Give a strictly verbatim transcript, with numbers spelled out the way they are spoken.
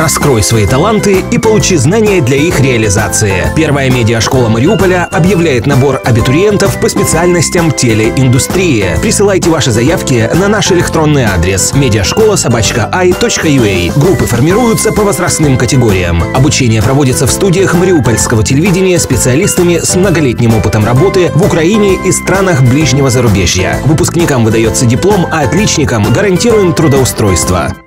Раскрой свои таланты и получи знания для их реализации. Первая медиашкола Мариуполя объявляет набор абитуриентов по специальностям телеиндустрии. Присылайте ваши заявки на наш электронный адрес медиашкола собачка ай точка ю а. Группы формируются по возрастным категориям. Обучение проводится в студиях мариупольского телевидения специалистами с многолетним опытом работы в Украине и странах ближнего зарубежья. Выпускникам выдается диплом, а отличникам гарантируем трудоустройство.